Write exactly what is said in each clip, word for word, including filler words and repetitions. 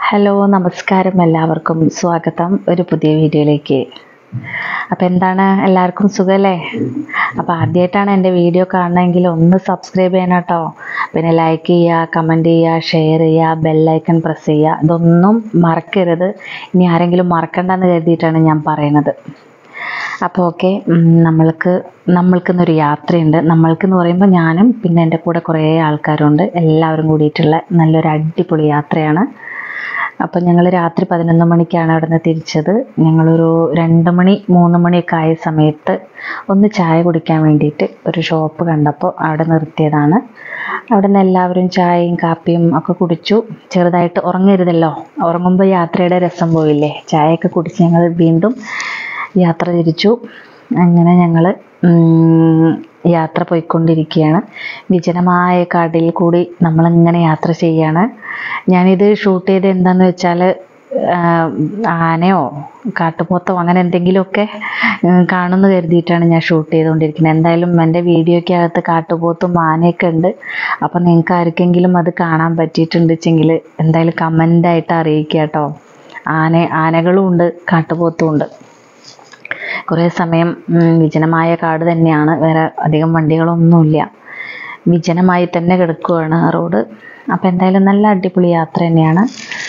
Hello നമസ്കാരം, എല്ലാവർക്കും സ്വാഗതം ഒരു പുതിയ വീഡിയോയിലേക്ക്. അപ്പോൾ എന്താണ്, എല്ലാവർക്കും സുഖമല്ലേ? അപ്പോൾ ആദ്യമായിട്ടാണ് എൻ്റെ വീഡിയോ കാണണമെങ്കിൽ ഒന്ന് സബ്സ്ക്രൈബ് ചെയ്യണം കേട്ടോ. പിന്നെ ലൈക്ക് ചെയ്യുക, കമൻറ്റ് ചെയ്യുക, ഷെയർ ചെയ്യുക, ബെല്ലൈക്കൺ പ്രസ് ചെയ്യുക. ഇതൊന്നും മറക്കരുത്. ഇനി ആരെങ്കിലും മറക്കണ്ടെന്ന് കരുതിയിട്ടാണ് ഞാൻ പറയുന്നത്. അപ്പോൾ ഓക്കെ, നമ്മൾക്ക് നമ്മൾക്കിന്നൊരു യാത്രയുണ്ട്. നമ്മൾക്കെന്ന് പറയുമ്പോൾ ഞാനും പിന്നെ എൻ്റെ കൂടെ കുറേ ആൾക്കാരുണ്ട്. എല്ലാവരും കൂടിയിട്ടുള്ള നല്ലൊരു അടിപൊളി യാത്രയാണ്. അപ്പോൾ ഞങ്ങൾ രാത്രി പതിനൊന്ന് മണിക്കാണ് അവിടെ നിന്ന് തിരിച്ചത്. ഞങ്ങളൊരു രണ്ട് മണി മൂന്ന് മണിയൊക്കെ ആയ സമയത്ത് ഒന്ന് ചായ കുടിക്കാൻ വേണ്ടിയിട്ട് ഒരു ഷോപ്പ് കണ്ടപ്പോൾ അവിടെ നിർത്തിയതാണ്. അവിടെ നിന്ന് എല്ലാവരും ചായയും കാപ്പിയും ഒക്കെ കുടിച്ചു. ചെറുതായിട്ട് ഉറങ്ങരുതല്ലോ, ഉറങ്ങുമ്പോൾ യാത്രയുടെ രസം പോയില്ലേ. ചായയൊക്കെ കുടിച്ച് ഞങ്ങൾ വീണ്ടും യാത്ര തിരിച്ചു. അങ്ങനെ ഞങ്ങൾ യാത്ര പോയിക്കൊണ്ടിരിക്കുകയാണ്. വിജനമായ കാടിൽ കൂടി നമ്മളിങ്ങനെ യാത്ര ചെയ്യാണ്. ഞാനിത് ഷൂട്ട് ചെയ്ത് എന്താണെന്ന് വെച്ചാൽ ആനയോ കാട്ടുപോത്തോ അങ്ങനെ എന്തെങ്കിലുമൊക്കെ കാണുമെന്ന് കരുതിയിട്ടാണ് ഞാൻ ഷൂട്ട് ചെയ്തുകൊണ്ടിരിക്കുന്നത്. എന്തായാലും എൻ്റെ വീഡിയോയ്ക്കകത്ത് കാട്ടുപോത്തും ആനയൊക്കെ ഉണ്ട്. അപ്പം നിങ്ങൾക്ക് ആർക്കെങ്കിലും അത് കാണാൻ പറ്റിയിട്ടുണ്ടെങ്കിൽ എന്തായാലും കമൻ്റായിട്ട് അറിയിക്കുക കേട്ടോ. ആന ആനകളും ഉണ്ട്, കാട്ടുപോത്തും ഉണ്ട്. കുറേ സമയം വിജനമായ കാട് തന്നെയാണ്, വേറെ അധികം വണ്ടികളൊന്നുമില്ല. വിജനമായി തന്നെ കിടക്കുകയാണ് റോഡ്. അപ്പോൾ എന്തായാലും നല്ല അടിപൊളി യാത്ര തന്നെയാണ്.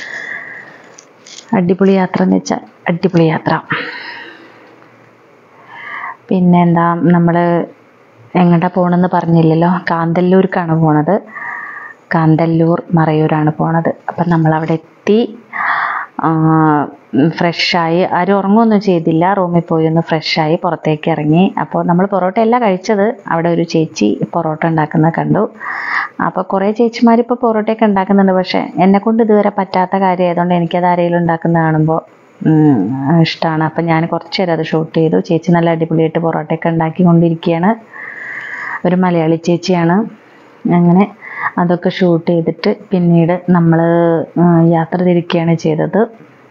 അടിപൊളി യാത്ര എന്ന് വെച്ചാൽ അടിപൊളി യാത്ര. പിന്നെ എന്താ, നമ്മൾ എങ്ങോട്ടാണ് പോകണമെന്ന് പറഞ്ഞില്ലല്ലോ. കാന്തല്ലൂർക്കാണ് പോണത്. കാന്തല്ലൂർ മറയൂരാണ് പോണത്. അപ്പം നമ്മളവിടെ എത്തി. ഫ്രഷായി, ആരും ഉറങ്ങുകയൊന്നും ചെയ്തില്ല. റൂമിൽ പോയി ഒന്ന് ഫ്രഷായി പുറത്തേക്ക് ഇറങ്ങി. അപ്പോൾ നമ്മൾ പൊറോട്ടയല്ല കഴിച്ചത്. അവിടെ ഒരു ചേച്ചി പൊറോട്ട ഉണ്ടാക്കുന്നത് കണ്ടു. അപ്പോൾ കുറേ ചേച്ചിമാർ ഇപ്പോൾ പൊറോട്ടയൊക്കെ ഉണ്ടാക്കുന്നുണ്ട്. പക്ഷേ എന്നെക്കൊണ്ട് ഇതുവരെ പറ്റാത്ത കാര്യമായതുകൊണ്ട് എനിക്കത് ആരെങ്കിലും ഉണ്ടാക്കുന്നത് കാണുമ്പോൾ ഇഷ്ടമാണ്. അപ്പം ഞാൻ കുറച്ച് നേരം അത് ഷൂട്ട് ചെയ്തു. ചേച്ചി നല്ല അടിപൊളിയായിട്ട് പൊറോട്ടയൊക്കെ ഉണ്ടാക്കിക്കൊണ്ടിരിക്കുകയാണ്. ഒരു മലയാളി ചേച്ചിയാണ്. അങ്ങനെ അതൊക്കെ ഷൂട്ട് ചെയ്തിട്ട് പിന്നീട് നമ്മൾ യാത്ര തിരിക്കുകയാണ് ചെയ്തത്.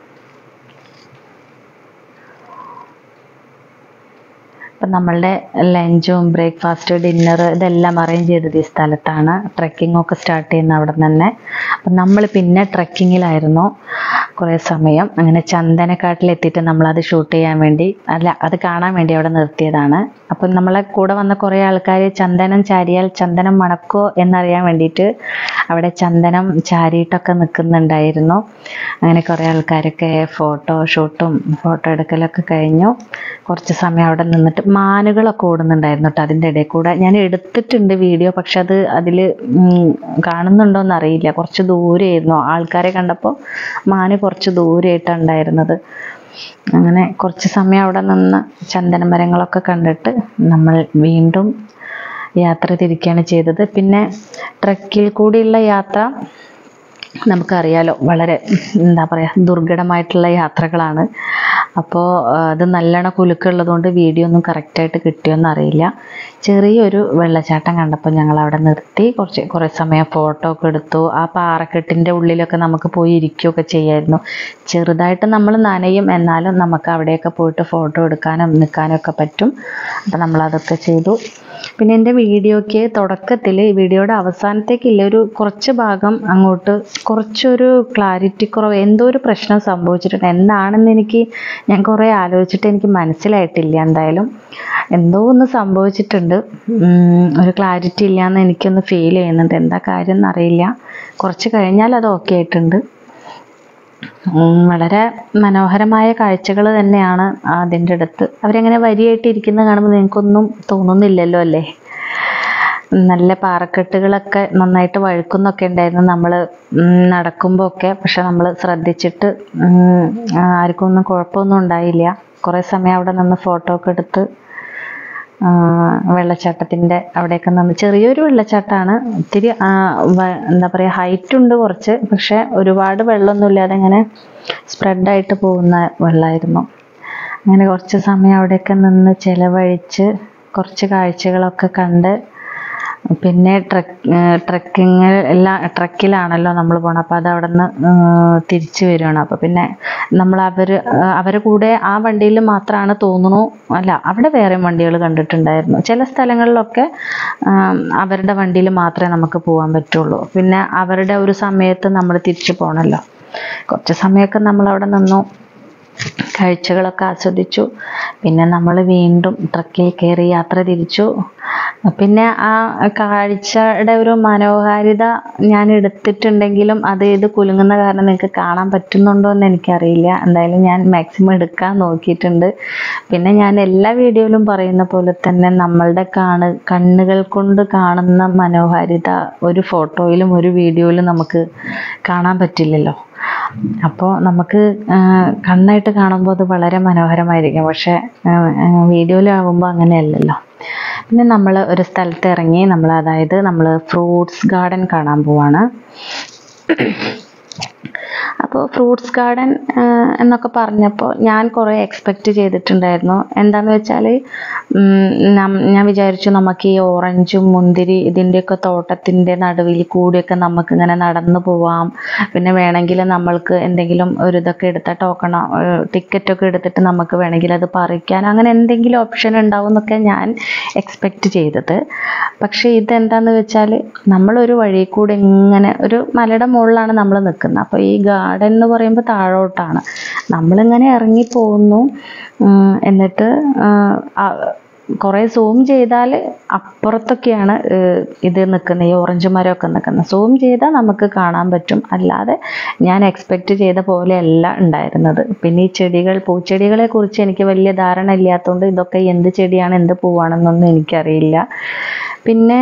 അപ്പം നമ്മളുടെ ലഞ്ചും ബ്രേക്ക്ഫാസ്റ്റ് ഡിന്നർ ഇതെല്ലാം അറേഞ്ച് ചെയ്തത് ഈ സ്ഥലത്താണ്. ട്രെക്കിങ്ങൊക്കെ സ്റ്റാർട്ട് ചെയ്യുന്ന അവിടെ തന്നെ. അപ്പം നമ്മൾ പിന്നെ ട്രെക്കിങ്ങിലായിരുന്നു കുറേ സമയം. അങ്ങനെ ചന്ദനക്കാട്ടിലെത്തിയിട്ട് നമ്മളത് ഷൂട്ട് ചെയ്യാൻ വേണ്ടി അല്ല അത് കാണാൻ വേണ്ടി അവിടെ നിർത്തിയതാണ്. അപ്പം നമ്മളെ കൂടെ വന്ന കുറേ ആൾക്കാർ ചന്ദനം ചാരിയാൽ ചന്ദനം മണക്കോ എന്നറിയാൻ വേണ്ടിയിട്ട് അവിടെ ചന്ദനം ചാരിയിട്ടൊക്കെ നിൽക്കുന്നുണ്ടായിരുന്നു. അങ്ങനെ കുറേ ആൾക്കാരൊക്കെ ഫോട്ടോ ഷൂട്ടും ഫോട്ടോ എടുക്കലൊക്കെ കഴിഞ്ഞു. കുറച്ച് സമയം അവിടെ നിന്നിട്ട് മാനുകളൊക്കെ ഓടുന്നുണ്ടായിരുന്നു കേട്ടോ അതിൻ്റെ ഇടയിൽ കൂടെ. ഞാൻ എടുത്തിട്ടുണ്ട് വീഡിയോ, പക്ഷെ അത് അതിൽ കാണുന്നുണ്ടോയെന്ന് അറിയില്ല. കുറച്ച് ദൂരെയായിരുന്നു. ആൾക്കാരെ കണ്ടപ്പോൾ മാന് കുറച്ച് ദൂരെയായിട്ടാണ് ഉണ്ടായിരുന്നത്. അങ്ങനെ കുറച്ച് സമയം അവിടെ നിന്ന് ചന്ദന മരങ്ങളൊക്കെ കണ്ടിട്ട് നമ്മൾ വീണ്ടും യാത്ര തിരിക്കുകയാണ് ചെയ്തത്. പിന്നെ ട്രക്കിൽ കൂടിയുള്ള യാത്ര നമുക്കറിയാലോ, വളരെ എന്താ പറയുക ദുർഘടമായിട്ടുള്ള യാത്രകളാണ്. അപ്പോൾ അത് നല്ലോണം കുലുക്കുള്ളതുകൊണ്ട് വീഡിയോ ഒന്നും കറക്റ്റായിട്ട് കിട്ടിയോന്ന് അറിയില്ല. ചെറിയൊരു വെള്ളച്ചാട്ടം കണ്ടപ്പോൾ ഞങ്ങൾ അവിടെ നിർത്തി കുറച്ച് കുറേ സമയം ഫോട്ടോ ഒക്കെ എടുത്തു. ആ പാറക്കെട്ടിൻ്റെ ഉള്ളിലൊക്കെ നമുക്ക് പോയി ഇരിക്കുകയൊക്കെ ചെയ്യായിരുന്നു. ചെറുതായിട്ട് നമ്മൾ നനയും, എന്നാലും നമുക്ക് അവിടെയൊക്കെ പോയിട്ട് ഫോട്ടോ എടുക്കാനും നിൽക്കാനും ഒക്കെ പറ്റും. അപ്പം നമ്മളതൊക്കെ ചെയ്തു. പിന്നെ എൻ്റെ വീഡിയോയ്ക്ക് തുടക്കത്തിൽ വീഡിയോയുടെ അവസാനത്തേക്കില്ല ഒരു കുറച്ച് ഭാഗം അങ്ങോട്ട് കുറച്ചൊരു ക്ലാരിറ്റി കുറവ്, എന്തോ ഒരു പ്രശ്നം സംഭവിച്ചിട്ടുണ്ട്. എന്താണെന്ന് എനിക്ക് ഞാൻ കുറേ ആലോചിച്ചിട്ട് എനിക്ക് മനസ്സിലായിട്ടില്ല. എന്തായാലും എന്തോ ഒന്ന് സംഭവിച്ചിട്ടുണ്ട്. ഒരു ക്ലാരിറ്റി ഇല്ലയെന്ന് എനിക്കൊന്ന് ഫീൽ ചെയ്യുന്നുണ്ട്. എന്താ കാര്യം എന്നറിയില്ല. കുറച്ച് കഴിഞ്ഞാൽ അത് ഓക്കെ ആയിട്ടുണ്ട്. വളരെ മനോഹരമായ കാഴ്ചകൾ തന്നെയാണ് അതിൻ്റെ അടുത്ത്. അവരെങ്ങനെ വരിയായിട്ട് ഇരിക്കുന്നത് കാണുമ്പോൾ നിങ്ങൾക്കൊന്നും തോന്നുന്നില്ലല്ലോ അല്ലേ? നല്ല പാറക്കെട്ടുകളൊക്കെ നന്നായിട്ട് വഴുക്കുന്നൊക്കെ ഉണ്ടായിരുന്നു നമ്മൾ നടക്കുമ്പോൾ ഒക്കെ. പക്ഷെ നമ്മൾ ശ്രദ്ധിച്ചിട്ട് ആർക്കും ഒന്നും കുഴപ്പമൊന്നും ഉണ്ടായില്ല. കുറേ സമയം അവിടെ നിന്ന് ഫോട്ടോ ഒക്കെ എടുത്ത് വെള്ളച്ചാട്ടത്തിൻ്റെ അവിടെയൊക്കെ നിന്ന്. ചെറിയൊരു വെള്ളച്ചാട്ടമാണ്, ഒത്തിരി എന്താ പറയുക ഹൈറ്റ് ഉണ്ട് കുറച്ച്, പക്ഷെ ഒരുപാട് വെള്ളമൊന്നുമില്ലാതെ ഇങ്ങനെ സ്പ്രെഡായിട്ട് പോകുന്ന വെള്ളമായിരുന്നു. അങ്ങനെ കുറച്ച് സമയം അവിടെയൊക്കെ നിന്ന് ചിലവഴിച്ച് കുറച്ച് കാഴ്ചകളൊക്കെ കണ്ട് പിന്നെ ട്രക്ക് ട്രക്കിങ് എല്ലാം ട്രക്കിലാണല്ലോ നമ്മൾ പോകണം. അപ്പോൾ അത് അവിടെ നിന്ന് തിരിച്ചു വരികയാണ്. അപ്പോൾ പിന്നെ നമ്മൾ അവർ അവരെ കൂടെ ആ വണ്ടിയിൽ മാത്രമാണ് തോന്നുന്നു, അല്ല അവിടെ വേറെ വണ്ടികൾ കണ്ടിട്ടുണ്ടായിരുന്നു. ചില സ്ഥലങ്ങളിലൊക്കെ അവരുടെ വണ്ടിയിൽ മാത്രമേ നമുക്ക് പോകാൻ പറ്റുള്ളൂ. പിന്നെ അവരുടെ ഒരു സമയത്ത് നമ്മൾ തിരിച്ചു പോകണമല്ലോ. കുറച്ച് സമയമൊക്കെ നമ്മളവിടെ നിന്നു, കാഴ്ചകളൊക്കെ ആസ്വദിച്ചു. പിന്നെ നമ്മൾ വീണ്ടും ട്രക്കിൽ കയറി യാത്ര തിരിച്ചു. പിന്നെ ആ കാഴ്ചയുടെ ഒരു മനോഹാരിത ഞാൻ എടുത്തിട്ടുണ്ടെങ്കിലും അത് ഇത് കുലുങ്ങുന്ന കാരണം നിങ്ങൾക്ക് കാണാൻ പറ്റുന്നുണ്ടോ എന്ന് എനിക്കറിയില്ല. എന്തായാലും ഞാൻ മാക്സിമം എടുക്കാൻ നോക്കിയിട്ടുണ്ട്. പിന്നെ ഞാൻ എല്ലാ വീഡിയോയിലും പറയുന്ന പോലെ തന്നെ നമ്മളുടെ കാണു കണ്ണുകൾ കൊണ്ട് കാണുന്ന മനോഹാരിത ഒരു ഫോട്ടോയിലും ഒരു വീഡിയോയിലും നമുക്ക് കാണാൻ പറ്റില്ലല്ലോ. അപ്പോൾ നമുക്ക് കണ്ണായിട്ട് കാണുമ്പോൾ അത് വളരെ മനോഹരമായിരിക്കും, പക്ഷെ വീഡിയോയിലാവുമ്പോൾ അങ്ങനെയല്ലല്ലോ. പിന്നെ നമ്മൾ ഒരു സ്ഥലത്ത് ഇറങ്ങി, നമ്മൾ അതായത് നമ്മൾ ഫ്രൂട്ട്സ് ഗാർഡൻ കാണാൻ പോവാണ്. അപ്പോൾ ഫ്രൂട്ട്സ് ഗാർഡൻ എന്നൊക്കെ പറഞ്ഞപ്പോൾ ഞാൻ കുറേ എക്സ്പെക്റ്റ് ചെയ്തിട്ടുണ്ടായിരുന്നു. എന്താണെന്ന് വെച്ചാൽ ഞാൻ വിചാരിച്ചു നമുക്ക് ഈ ഓറഞ്ചും മുന്തിരി ഇതിൻ്റെയൊക്കെ തോട്ടത്തിൻ്റെ നടുവിൽ കൂടിയൊക്കെ നമുക്കിങ്ങനെ നടന്നു പോവാം. പിന്നെ വേണമെങ്കിൽ നമ്മൾക്ക് എന്തെങ്കിലും ഒരു ഇതൊക്കെ എടുത്താൽ ടോക്കണോ ടിക്കറ്റൊക്കെ എടുത്തിട്ട് നമുക്ക് വേണമെങ്കിൽ അത് പറിക്കാൻ, അങ്ങനെ എന്തെങ്കിലും ഓപ്ഷൻ ഉണ്ടാവും എന്നൊക്കെ ഞാൻ എക്സ്പെക്റ്റ് ചെയ്തത്. പക്ഷേ ഇതെന്താണെന്ന് വെച്ചാൽ നമ്മളൊരു വഴി കൂടെ ഇങ്ങനെ ഒരു മലയുടെ മുകളിലാണ് നമ്മൾ നിൽക്കുന്നത്. അപ്പോൾ ഈ ഗാർഡൻ എന്ന് പറയുമ്പോൾ താഴോട്ടാണ്. നമ്മളിങ്ങനെ ഇറങ്ങി പോകുന്നു. എന്നിട്ട് കുറേ സൂം ചെയ്താൽ അപ്പുറത്തൊക്കെയാണ് ഇത് നിൽക്കുന്നത്, ഈ ഓറഞ്ച് മരമൊക്കെ നിൽക്കുന്നത്. സൂം ചെയ്താൽ നമുക്ക് കാണാൻ പറ്റും, അല്ലാതെ ഞാൻ എക്സ്പെക്റ്റ് ചെയ്ത പോലെയല്ല ഉണ്ടായിരുന്നത്. പിന്നെ ഈ ചെടികൾ, പൂച്ചെടികളെ കുറിച്ച് എനിക്ക് വലിയ ധാരണ ഇല്ലാത്തതുകൊണ്ട് ഇതൊക്കെ എന്ത് ചെടിയാണ് എന്ത് പൂവാണെന്നൊന്നും എനിക്കറിയില്ല. പിന്നെ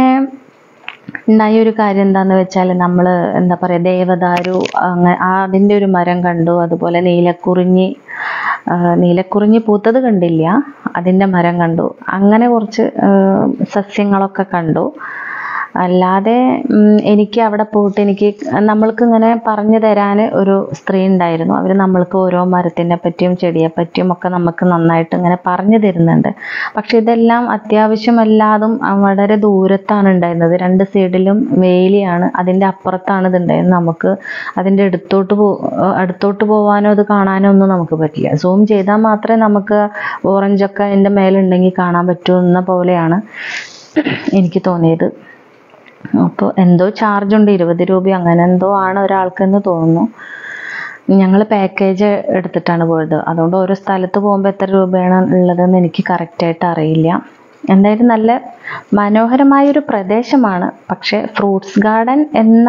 ഉണ്ടായ ഒരു കാര്യം എന്താണെന്ന് വെച്ചാൽ നമ്മൾ എന്താ പറയുക, ദേവദാരു അങ്ങനെ അതിൻ്റെ ഒരു മരം കണ്ടു. അതുപോലെ നീലക്കുറിഞ്ഞി നീലക്കുറിഞ്ഞി പൂത്തത് കണ്ടില്ല, അതിൻ്റെ മരം കണ്ടു. അങ്ങനെ കുറച്ച് സസ്യങ്ങളൊക്കെ കണ്ടു. അല്ലാതെ എനിക്ക് അവിടെ പോയിട്ട് എനിക്ക് നമ്മൾക്ക് ഇങ്ങനെ പറഞ്ഞു തരാൻ ഒരു സ്ത്രീ ഉണ്ടായിരുന്നു. അവർ നമ്മൾക്ക് ഓരോ മരത്തിനെ പറ്റിയും ചെടിയെ പറ്റിയും ഒക്കെ നമുക്ക് നന്നായിട്ട് ഇങ്ങനെ പറഞ്ഞു തരുന്നുണ്ട്. പക്ഷെ ഇതെല്ലാം അത്യാവശ്യമല്ലാതും വളരെ ദൂരത്താണ് ഉണ്ടായിരുന്നത്. രണ്ട് സൈഡിലും വേലിയാണ്, അതിൻ്റെ അപ്പുറത്താണ് ഇതുണ്ടായിരുന്നത്. നമുക്ക് അതിൻ്റെ അടുത്തോട്ട് പോ അടുത്തോട്ട് പോകാനോ അത് കാണാനോ ഒന്നും നമുക്ക് പറ്റില്ല. സൂം ചെയ്താൽ മാത്രമേ നമുക്ക് ഓറഞ്ചൊക്കെ അതിൻ്റെ മേലുണ്ടെങ്കിൽ കാണാൻ പറ്റുന്ന പോലെയാണ് എനിക്ക് തോന്നിയത്. അപ്പോൾ എന്തോ ചാർജ് ഉണ്ട്, ഇരുപത് രൂപ അങ്ങനെ എന്തോ ആണ് ഒരാൾക്കെന്ന് തോന്നുന്നു. ഞങ്ങൾ പാക്കേജ് എടുത്തിട്ടാണ് പോയത്, അതുകൊണ്ട് ഓരോ സ്ഥലത്ത് പോകുമ്പോൾ എത്ര രൂപയാണ് ഉള്ളതെന്ന് എനിക്ക് കറക്റ്റായിട്ട് അറിയില്ല. എന്തായാലും നല്ല മനോഹരമായൊരു പ്രദേശമാണ്. പക്ഷേ ഫ്രൂട്ട്സ് ഗാർഡൻ എന്ന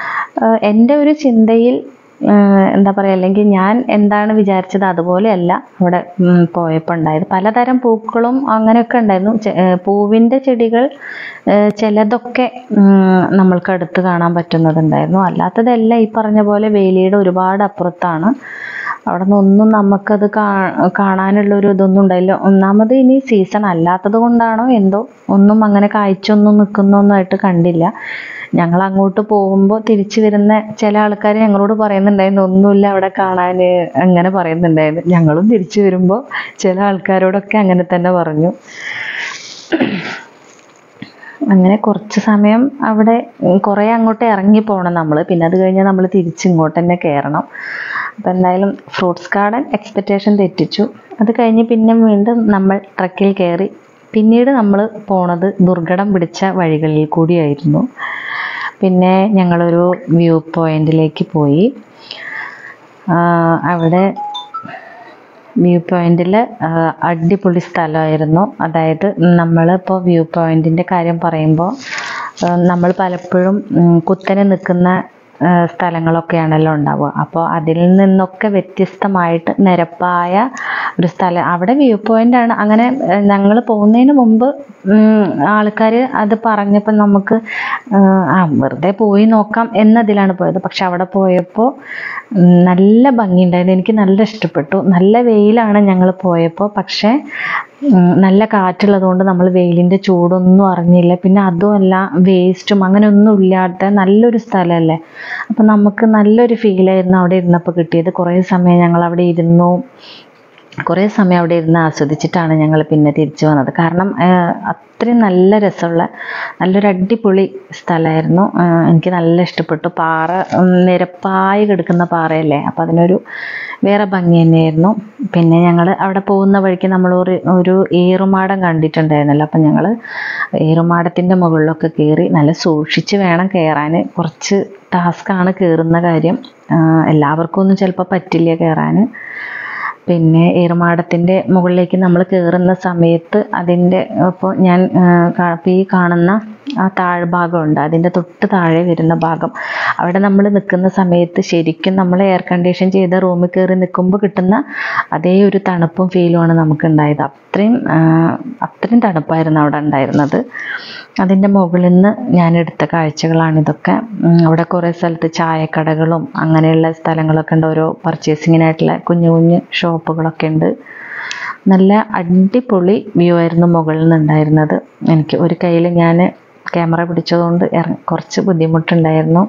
എൻ്റെ ഒരു ചിന്തയിൽ എന്താ പറയുക, അല്ലെങ്കിൽ ഞാൻ എന്താണ് വിചാരിച്ചത് അതുപോലെയല്ല അവിടെ പോയപ്പോൾ ഉണ്ടായത്. പലതരം പൂക്കളും അങ്ങനെയൊക്കെ ഉണ്ടായിരുന്നു. പൂവിൻ്റെ ചെടികൾ ചിലതൊക്കെ നമ്മൾക്ക് അടുത്ത് കാണാൻ പറ്റുന്നതുണ്ടായിരുന്നു. അല്ലാത്തതെല്ലാം ഈ പറഞ്ഞ പോലെ വേലിയുടെ ഒരുപാട് അപ്പുറത്താണ്. അവിടെ നിന്നൊന്നും നമുക്കത് കാ കാണാനുള്ളൊരു ഇതൊന്നും ഉണ്ടായില്ല. ഒന്നാമത് ഇനി സീസൺ അല്ലാത്തത് കൊണ്ടാണോ എന്തോ ഒന്നും അങ്ങനെ കായ്ച്ചൊന്നും നിൽക്കുന്നൊന്നായിട്ട് കണ്ടില്ല. ഞങ്ങൾ അങ്ങോട്ട് പോകുമ്പോൾ തിരിച്ചു വരുന്ന ചില ആൾക്കാർ ഞങ്ങളോട് പറയുന്നുണ്ടായിരുന്നു ഒന്നുമില്ല അവിടെ കാണാൻ, അങ്ങനെ പറയുന്നുണ്ടായിരുന്നു. ഞങ്ങളും തിരിച്ചു വരുമ്പോൾ ചില ആൾക്കാരോടൊക്കെ അങ്ങനെ തന്നെ പറഞ്ഞു. അങ്ങനെ കുറച്ച് സമയം അവിടെ കുറേ അങ്ങോട്ട് ഇറങ്ങി പോകണം നമ്മൾ. പിന്നെ അത് കഴിഞ്ഞാൽ നമ്മൾ തിരിച്ചിങ്ങോട്ട് തന്നെ കയറണം. അപ്പോൾ എന്തായാലും ഫ്രൂട്ട്സ് ഗാർഡൻ എക്സ്പെക്റ്റേഷൻ തെറ്റിച്ചു. അത് കഴിഞ്ഞ് പിന്നെ വീണ്ടും നമ്മൾ ട്രക്കിൽ കയറി. പിന്നീട് നമ്മൾ പോണത് ദുർഘടം പിടിച്ച വഴികളിൽ കൂടിയായിരുന്നു. പിന്നെ ഞങ്ങളൊരു വ്യൂ പോയിന്റിലേക്ക് പോയി. അവിടെ വ്യൂ പോയിന്റിൽ അടിപൊളി സ്ഥലമായിരുന്നു. അതായത് നമ്മളിപ്പോൾ വ്യൂ പോയിന്റിൻ്റെ കാര്യം പറയുമ്പോൾ നമ്മൾ പലപ്പോഴും കുത്തനെ നിൽക്കുന്ന സ്ഥലങ്ങളൊക്കെയാണല്ലോ ഉണ്ടാവുക. അപ്പോൾ അതിൽ നിന്നൊക്കെ വ്യത്യസ്തമായിട്ട് നിരപ്പായ ഒരു സ്ഥലം, അവിടെ വ്യൂ പോയിന്റ് ആണ്. അങ്ങനെ ഞങ്ങൾ പോകുന്നതിന് മുമ്പ് ആൾക്കാർ അത് പറഞ്ഞപ്പോൾ നമുക്ക് ആ വെറുതെ പോയി നോക്കാം എന്നതിലാണ് പോയത്. പക്ഷെ അവിടെ പോയപ്പോൾ നല്ല ഭംഗിയുണ്ടായിരുന്നു, എനിക്ക് നല്ല ഇഷ്ടപ്പെട്ടു. നല്ല വെയിലാണ് ഞങ്ങൾ പോയപ്പോൾ, പക്ഷേ നല്ല കാറ്റുള്ളത് കൊണ്ട് നമ്മൾ വെയിലിൻ്റെ ചൂടൊന്നും അറിഞ്ഞില്ല. പിന്നെ അതുമല്ല വേസ്റ്റും അങ്ങനെ ഒന്നും ഇല്ലാത്ത നല്ലൊരു സ്ഥലമല്ലേ. അപ്പം നമുക്ക് നല്ലൊരു ഫീലായിരുന്നു അവിടെ ഇരുന്നപ്പോൾ കിട്ടിയത്. കുറേ സമയം ഞങ്ങൾ അവിടെ ഇരുന്നു. കുറേ സമയം അവിടെ ഇരുന്ന് ആസ്വദിച്ചിട്ടാണ് ഞങ്ങൾ പിന്നെ തിരിച്ചു വന്നത്. കാരണം അത്രയും നല്ല രസമുള്ള നല്ലൊരു അടിപൊളി സ്ഥലമായിരുന്നു. എനിക്ക് നല്ല ഇഷ്ടപ്പെട്ടു. പാറ നിരപ്പായി കിടക്കുന്ന പാറയല്ലേ, അപ്പം അതിനൊരു വേറെ ഭംഗി തന്നെയായിരുന്നു. പിന്നെ ഞങ്ങൾ അവിടെ പോകുന്ന വഴിക്ക് നമ്മൾ ഒരു ഒരു ഏറുമാടം കണ്ടിട്ടുണ്ടായിരുന്നല്ലോ, അപ്പം ഞങ്ങൾ ഏറുമാടത്തിൻ്റെ മുകളിലൊക്കെ കയറി. നല്ല സൂക്ഷിച്ച് വേണം കയറാൻ. കുറച്ച് ടാസ്ക്കാണ് കയറുന്ന കാര്യം. എല്ലാവർക്കും ഒന്നും ചിലപ്പോൾ പറ്റില്ല കയറാൻ. പിന്നെ ഏറുമാടത്തിൻ്റെ മുകളിലേക്ക് നമ്മൾ കയറുന്ന സമയത്ത് അതിൻ്റെ ഇപ്പോൾ ഞാൻ ഈ കാണുന്ന ആ താഴ്ഭാഗമുണ്ട്, അതിൻ്റെ തൊട്ട് താഴെ വരുന്ന ഭാഗം, അവിടെ നമ്മൾ നിൽക്കുന്ന സമയത്ത് ശരിക്കും നമ്മൾ എയർ കണ്ടീഷൻ ചെയ്ത റൂമിൽ കയറി നിൽക്കുമ്പോൾ കിട്ടുന്ന അതേ ഒരു തണുപ്പും ഫീലുമാണ് നമുക്ക് ഉണ്ടായത്. അത്രയും അത്രയും തണുപ്പായിരുന്നു അവിടെ ഉണ്ടായിരുന്നത്. അതിൻ്റെ മുകളിൽ നിന്ന് ഞാൻ എടുത്ത കാഴ്ചകളാണിതൊക്കെ. അവിടെ കുറേ സ്ഥലത്ത് ചായക്കടകളും അങ്ങനെയുള്ള സ്ഥലങ്ങളൊക്കെ ഉണ്ട്. ഓരോ പർച്ചേസിങ്ങിനായിട്ടുള്ള കുഞ്ഞു കുഞ്ഞു ഷോപ്പുകളൊക്കെ ഉണ്ട്. നല്ല അടിപൊളി വ്യൂ ആയിരുന്നു മുകളിൽ നിന്നുണ്ടായിരുന്നത്. എനിക്ക് ഒരു കയ്യിൽ ഞാൻ ക്യാമറ പിടിച്ചതുകൊണ്ട് ഇറ കുറച്ച് ബുദ്ധിമുട്ടുണ്ടായിരുന്നു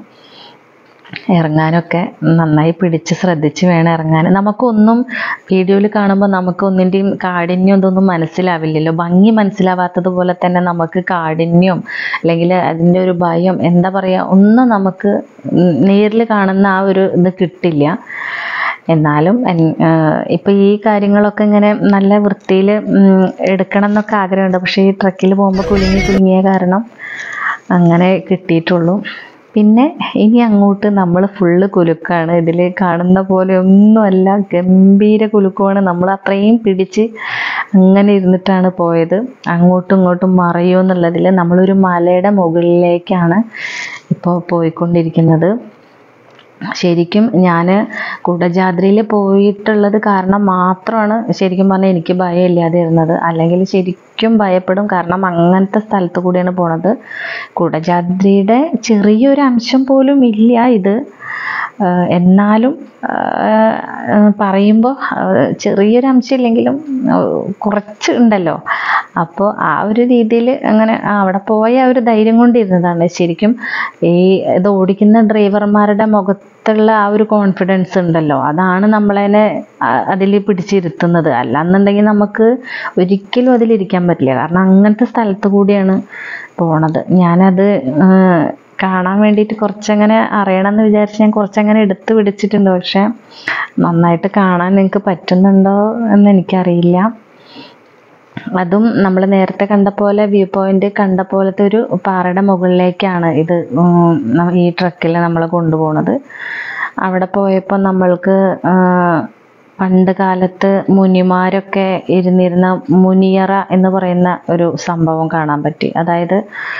ഇറങ്ങാനൊക്കെ. നന്നായി പിടിച്ച് ശ്രദ്ധിച്ച് വേണം ഇറങ്ങാൻ. നമുക്കൊന്നും വീഡിയോയിൽ കാണുമ്പോൾ നമുക്ക് ഒന്നിൻ്റെയും കാഠിന്യം ഇതൊന്നും മനസ്സിലാവില്ലല്ലോ. ഭംഗി മനസ്സിലാവാത്തതുപോലെ തന്നെ നമുക്ക് കാഠിന്യം അല്ലെങ്കിൽ അതിൻ്റെ ഒരു ഭയം എന്താ പറയുക ഒന്നും നമുക്ക് നേരിൽ കാണുന്ന ആ ഒരു ഇത് കിട്ടില്ല. എന്നാലും ഇപ്പം ഈ കാര്യങ്ങളൊക്കെ ഇങ്ങനെ നല്ല വൃത്തിയിൽ എടുക്കണം എന്നൊക്കെ ആഗ്രഹമുണ്ട്. പക്ഷേ ഈ ട്രക്കിൽ പോകുമ്പോൾ കുലുങ്ങി കുലുങ്ങിയ കാരണം അങ്ങനെ കിട്ടിയിട്ടുള്ളൂ. പിന്നെ ഇനി അങ്ങോട്ട് നമ്മൾ ഫുള്ള് കുലുക്കാണ്. ഇതിൽ കാണുന്ന പോലെ ഒന്നുമല്ല, ഗംഭീര കുലുക്കമാണ്. നമ്മൾ അത്രയും പിടിച്ച് അങ്ങനെ ഇരുന്നിട്ടാണ് പോയത്. അങ്ങോട്ടും ഇങ്ങോട്ടും മറയോ എന്നുള്ളതിൽ നമ്മളൊരു മലയുടെ മുകളിലേക്കാണ് ഇപ്പോൾ പോയിക്കൊണ്ടിരിക്കുന്നത്. ശരിക്കും ഞാൻ കുടജാദ്രിയിൽ പോയിട്ടുള്ളത് കാരണം മാത്രമാണ് ശരിക്കും പറഞ്ഞാൽ എനിക്ക് ഭയമില്ലാതെ ഇരുന്നത്. അല്ലെങ്കിൽ ശരിക്കും ഭയപ്പെടും. കാരണം അങ്ങനത്തെ സ്ഥലത്ത് കൂടിയാണ് പോണത്. കുടജാദ്രിയുടെ ചെറിയൊരു അംശം പോലും ഇല്ല ഇത്. എന്നാലും പറയുമ്പോൾ ചെറിയൊരു അംശം ഇല്ലെങ്കിലും കുറച്ച് ഉണ്ടല്ലോ. അപ്പോൾ ആ ഒരു രീതിയിൽ അങ്ങനെ അവിടെ പോയ ആ ഒരു ധൈര്യം കൊണ്ടിരുന്നതാണ്. ശരിക്കും ഈ ഇത് ഓടിക്കുന്ന ഡ്രൈവർമാരുടെ മുഖത്തുള്ള ആ ഒരു കോൺഫിഡൻസ് ഉണ്ടല്ലോ, അതാണ് നമ്മളതിനെ അതിൽ പിടിച്ചിരുത്തുന്നത്. അല്ലാന്നുണ്ടെങ്കിൽ നമുക്ക് ഒരിക്കലും അതിലിരിക്കാൻ പറ്റില്ല. കാരണം അങ്ങനത്തെ സ്ഥലത്ത് കൂടിയാണ് പോണത്. ഞാനത് കാണാൻ വേണ്ടിയിട്ട് കുറച്ചങ്ങനെ അറിയണം എന്ന് വിചാരിച്ച് ഞാൻ കുറച്ചങ്ങനെ എടുത്ത് പിടിച്ചിട്ടുണ്ട്. പക്ഷെ നന്നായിട്ട് കാണാൻ നിങ്ങൾക്ക് പറ്റുന്നുണ്ടോ എന്ന് എനിക്കറിയില്ല. അതും നമ്മൾ നേരത്തെ കണ്ട പോലെ വ്യൂ പോയിന്റ് കണ്ട പോലത്തെ ഒരു പാറയുടെ മുകളിലേക്കാണ് ഇത് ഈ ട്രക്കിൽ നമ്മൾ കൊണ്ടുപോകുന്നത്. അവിടെ പോയപ്പോൾ നമ്മൾക്ക് പണ്ട് കാലത്ത് മുനിമാരൊക്കെ ഇരുന്നിരുന്ന മുനിയറ എന്ന് പറയുന്ന ഒരു സംഭവം കാണാൻ പറ്റി. അതായത്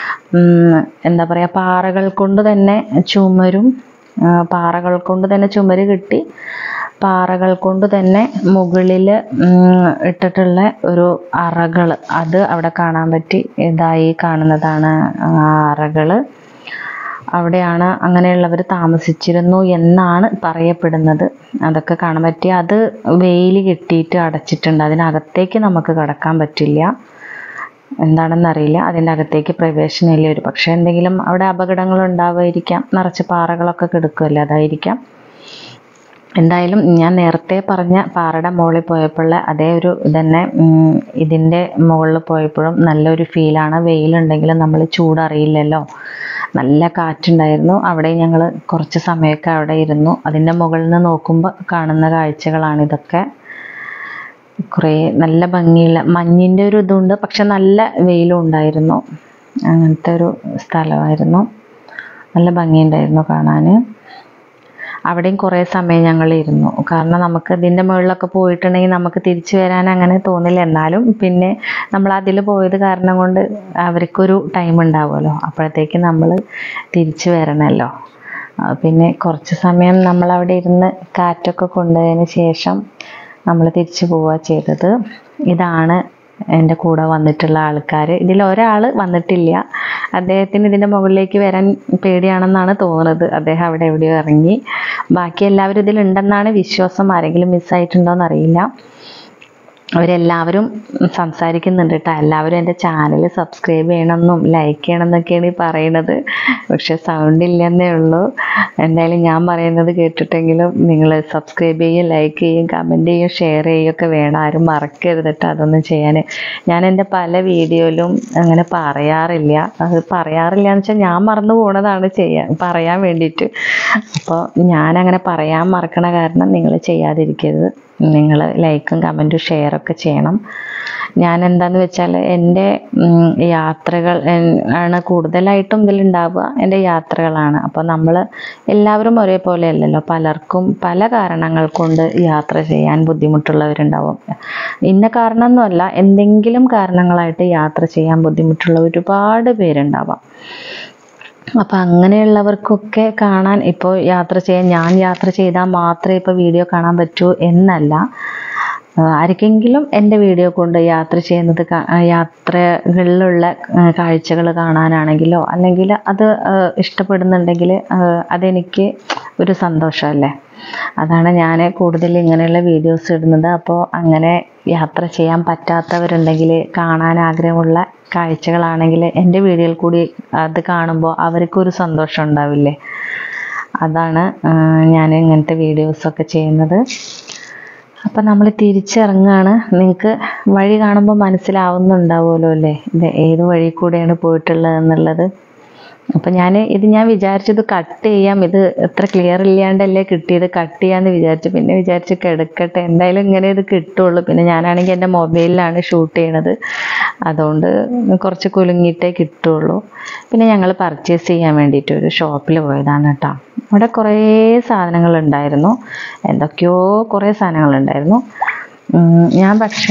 എന്താ പറയുക, പാറകൾ കൊണ്ട് തന്നെ ചുമരും പാറകൾ കൊണ്ട് തന്നെ ചുമര് കിട്ടി പാറകൾ കൊണ്ട് തന്നെ മുകളിൽ ഇട്ടിട്ടുള്ള ഒരു അറകൾ, അത് അവിടെ കാണാൻ പറ്റി. ഇതായി കാണുന്നതാണ് അറകൾ. അവിടെയാണ് അങ്ങനെയുള്ളവർ താമസിച്ചിരുന്നു എന്നാണ് പറയപ്പെടുന്നത്. അതൊക്കെ കാണാൻ പറ്റി. അത് വെയിൽ കെട്ടിയിട്ട് അടച്ചിട്ടുണ്ട്. അതിനകത്തേക്ക് നമുക്ക് കടക്കാൻ പറ്റില്ല. എന്താണെന്നറിയില്ല, അതിൻ്റെ അകത്തേക്ക് പ്രവേശനമില്ല. ഒരു പക്ഷേ എന്തെങ്കിലും അവിടെ അപകടങ്ങൾ ഉണ്ടാവുമായിരിക്കാം. നിറച്ച് പാറകളൊക്കെ കിടക്കുമല്ലേ, അതായിരിക്കാം. എന്തായാലും ഞാൻ നേരത്തെ പറഞ്ഞ പാറയുടെ മുകളിൽ പോയപ്പോൾ അതേ ഒരു ഇതന്നെ ഇതിൻ്റെ മുകളിൽ പോയപ്പോഴും നല്ലൊരു ഫീലാണ്. വെയിലുണ്ടെങ്കിലും നമ്മൾ ചൂടറിയില്ലല്ലോ. നല്ല കാറ്റുണ്ടായിരുന്നു. അവിടെ ഞങ്ങൾ കുറച്ച് സമയമൊക്കെ അവിടെ ഇരുന്നു. അതിൻ്റെ മുകളിൽ നിന്ന് നോക്കുമ്പോൾ കാണുന്ന കാഴ്ചകളാണിതൊക്കെ. കുറേ നല്ല ഭംഗിയുള്ള മഞ്ഞിൻ്റെ ഒരു ഇതുണ്ട്, പക്ഷെ നല്ല വെയിലും ഉണ്ടായിരുന്നു. അങ്ങനത്തെ ഒരു സ്ഥലമായിരുന്നു. നല്ല ഭംഗിയുണ്ടായിരുന്നു കാണാൻ. അവിടെയും കുറേ സമയം ഞങ്ങൾ ഇരുന്നു. കാരണം നമുക്ക് ഇതിൻ്റെ മുകളിലൊക്കെ പോയിട്ടുണ്ടെങ്കിൽ നമുക്ക് തിരിച്ചു വരാൻ അങ്ങനെ തോന്നില്ല. എന്നാലും പിന്നെ നമ്മൾ അതിൽ പോയത് കാരണം കൊണ്ട് അവർക്കൊരു ടൈം ഉണ്ടാവുമല്ലോ, അപ്പോഴത്തേക്ക് നമ്മൾ തിരിച്ചു വരണമല്ലോ. പിന്നെ കുറച്ച് സമയം നമ്മളവിടെ ഇരുന്ന് കാറ്റൊക്കെ കൊണ്ടതിന് ശേഷം നമ്മൾ തിരിച്ചു പോവുക ചെയ്തത്. ഇതാണ് എൻ്റെ കൂടെ വന്നിട്ടുള്ള ആൾക്കാർ. ഇതിൽ ഒരാൾ വന്നിട്ടില്ല. അദ്ദേഹത്തിന് ഇതിൻ്റെ മുകളിലേക്ക് വരാൻ പേടിയാണെന്നാണ് തോന്നുന്നത്. അദ്ദേഹം അവിടെ എവിടെയോ ഇറങ്ങി. ബാക്കി എല്ലാവരും ഇതിലുണ്ടെന്നാണ് വിശ്വാസം. ആരെങ്കിലും മിസ്സായിട്ടുണ്ടോ എന്നറിയില്ല. അവരെല്ലാവരും സംസാരിക്കുന്നുണ്ട് കേട്ടോ. എല്ലാവരും എൻ്റെ ചാനൽ സബ്സ്ക്രൈബ് ചെയ്യണമെന്നും ലൈക്ക് ചെയ്യണം എന്നൊക്കെയാണ് ഈ പറയണത്. പക്ഷെ സൗണ്ട് ഇല്ലെന്നേ ഉള്ളൂ. എന്തായാലും ഞാൻ പറയുന്നത് കേട്ടിട്ടെങ്കിലും നിങ്ങൾ സബ്സ്ക്രൈബ് ചെയ്യും, ലൈക്ക് ചെയ്യും, കമൻറ്റ് ചെയ്യും, ഷെയർ ചെയ്യുകയൊക്കെ വേണം. ആരും മറക്കരുത് കേട്ടോ അതൊന്നും ചെയ്യാൻ. ഞാൻ എൻ്റെ പല വീഡിയോയിലും അങ്ങനെ പറയാറില്ല. അത് പറയാറില്ല എന്ന് വെച്ചാൽ ഞാൻ മറന്നു പോണതാണ് ചെയ്യാൻ പറയാൻ വേണ്ടിയിട്ട്. അപ്പോൾ ഞാനങ്ങനെ പറയാൻ മറക്കണ കാരണം നിങ്ങൾ ചെയ്യാതിരിക്കരുത്. നിങ്ങൾ ലൈക്കും കമൻറ്റും ഷെയറൊക്കെ ചെയ്യണം. ഞാൻ എന്താണെന്ന് വെച്ചാൽ എൻ്റെ യാത്രകൾ ആണ് കൂടുതലായിട്ടും ഇതിലുണ്ടാവുക. എൻ്റെ യാത്രകളാണ്. അപ്പോൾ നമ്മൾ എല്ലാവരും ഒരേപോലെ അല്ലല്ലോ. പലർക്കും പല കാരണങ്ങൾ കൊണ്ട് യാത്ര ചെയ്യാൻ ബുദ്ധിമുട്ടുള്ളവരുണ്ടാവും. ഇന്ന കാരണമൊന്നുമല്ല, എന്തെങ്കിലും കാരണങ്ങളായിട്ട് യാത്ര ചെയ്യാൻ ബുദ്ധിമുട്ടുള്ള ഒരുപാട് പേരുണ്ടാവാം. അപ്പം അങ്ങനെയുള്ളവർക്കൊക്കെ കാണാൻ, ഇപ്പോൾ യാത്ര ചെയ്യാൻ ഞാൻ യാത്ര ചെയ്താൽ മാത്രമേ ഇപ്പോൾ വീഡിയോ കാണാൻ പറ്റൂ എന്നല്ല. ആർക്കെങ്കിലും എൻ്റെ വീഡിയോ കൊണ്ട് യാത്ര ചെയ്യുന്നത് യാത്രകളിലുള്ള കാഴ്ചകൾ കാണാനാണെങ്കിലോ അല്ലെങ്കിൽ അത് ഇഷ്ടപ്പെടുന്നുണ്ടെങ്കിൽ അതെനിക്ക് ഒരു സന്തോഷമല്ലേ. അതാണ് ഞാൻ കൂടുതൽ ഇങ്ങനെയുള്ള വീഡിയോസ് ഇടുന്നത്. അപ്പോൾ അങ്ങനെ യാത്ര ചെയ്യാൻ പറ്റാത്തവരുണ്ടെങ്കിൽ, കാണാൻ ആഗ്രഹമുള്ള കാഴ്ചകളാണെങ്കിൽ എൻ്റെ വീഡിയോയിൽ കൂടി അത് കാണുമ്പോൾ അവർക്കൊരു സന്തോഷം ഉണ്ടാവില്ലേ. അതാണ് ഞാൻ ഇങ്ങനത്തെ വീഡിയോസൊക്കെ ചെയ്യുന്നത്. അപ്പം നമ്മൾ തിരിച്ചിറങ്ങുകയാണ്. നിങ്ങൾക്ക് വഴി കാണുമ്പോൾ മനസ്സിലാവുന്നുണ്ടാവുമല്ലോ അല്ലേ ഇത് ഏത് വഴി കൂടെയാണ് പോയിട്ടുള്ളത് എന്നുള്ളത്. അപ്പം ഞാൻ ഇത് ഞാൻ വിചാരിച്ചത് കട്ട് ചെയ്യാം, ഇത് എത്ര ക്ലിയർ ഇല്ലാണ്ടല്ലേ കിട്ടിയത്, കട്ട് ചെയ്യാമെന്ന് വിചാരിച്ചു. പിന്നെ വിചാരിച്ച് കിടക്കട്ടെ, എന്തായാലും ഇങ്ങനെ ഇത് കിട്ടുള്ളൂ. പിന്നെ ഞാനാണെങ്കിൽ എൻ്റെ മൊബൈലിലാണ് ഷൂട്ട് ചെയ്യണത്, അതുകൊണ്ട് കുറച്ച് കുലുങ്ങിയിട്ടേ കിട്ടുള്ളൂ. പിന്നെ ഞങ്ങൾ പർച്ചേസ് ചെയ്യാൻ വേണ്ടിയിട്ട് ഒരു ഷോപ്പിൽ പോയതാണ് കേട്ടോ. അവിടെ കുറേ സാധനങ്ങളുണ്ടായിരുന്നു, എന്തൊക്കെയോ കുറേ സാധനങ്ങളുണ്ടായിരുന്നു. ഞാൻ പക്ഷേ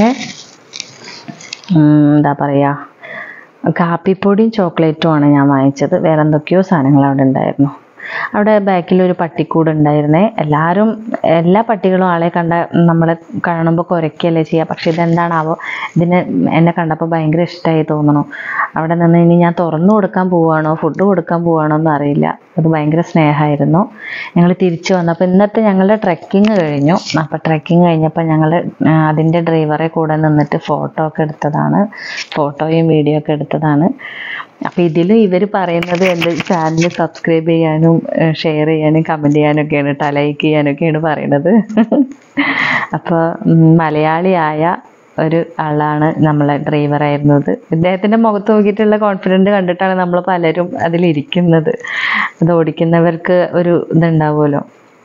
എന്താ പറയുക, കാപ്പിപ്പൊടിയും ചോക്ലേറ്റും ആണ് ഞാൻ വാങ്ങിച്ചത്. വേറെ എന്തൊക്കെയോ സാധനങ്ങൾ അവിടെ ഉണ്ടായിരുന്നു. അവിടെ ബാക്കിലൊരു പട്ടിക്കൂട് ഉണ്ടായിരുന്നേ. എല്ലാവരും എല്ലാ പട്ടികളും ആളെ കണ്ട നമ്മളെ കാണുമ്പോൾ കുരയ്ക്കല്ലേ ചെയ്യുക. പക്ഷെ ഇതെന്താണാവോ, ഇതിന് എന്നെ കണ്ടപ്പോൾ ഭയങ്കര ഇഷ്ടമായി തോന്നണു. അവിടെ നിന്ന് ഇനി ഞാൻ തുറന്നു കൊടുക്കാൻ പോവുകയാണോ ഫുഡ് കൊടുക്കാൻ പോവുകയാണോ എന്ന് അറിയില്ല. അത് ഭയങ്കര സ്നേഹമായിരുന്നു. ഞങ്ങൾ തിരിച്ചു വന്നപ്പോൾ ഇന്നത്തെ ഞങ്ങളുടെ ട്രെക്കിങ് കഴിഞ്ഞു. അപ്പോൾ ട്രെക്കിങ് കഴിഞ്ഞപ്പോൾ ഞങ്ങൾ അതിൻ്റെ ഡ്രൈവറെ കൂടെ നിന്നിട്ട് ഫോട്ടോ ഒക്കെ എടുത്തതാണ്, ഫോട്ടോയും വീഡിയോ ഒക്കെ എടുത്തതാണ്. അപ്പോൾ ഇതിൽ ഇവർ പറയുന്നത് എൻ്റെ ചാനൽ സബ്സ്ക്രൈബ് ചെയ്യാനും ഷെയർ ചെയ്യാനും കമൻറ്റ് ചെയ്യാനൊക്കെയാണ് കേട്ടോ, ലൈക്ക് ചെയ്യാനൊക്കെയാണ് പറയുന്നത്. അപ്പോൾ മലയാളിയായ ഒരു ആളാണ് നമ്മളെ ഡ്രൈവറായിരുന്നത്. ഇദ്ദേഹത്തിൻ്റെ മുഖത്ത് നോക്കിയിട്ടുള്ള കോൺഫിഡൻറ്റ് കണ്ടിട്ടാണ് നമ്മൾ പലരും അതിലിരിക്കുന്നത്. അത് ഓടിക്കുന്നവർക്ക് ഒരു ഇതുണ്ടാവുമല്ലോ.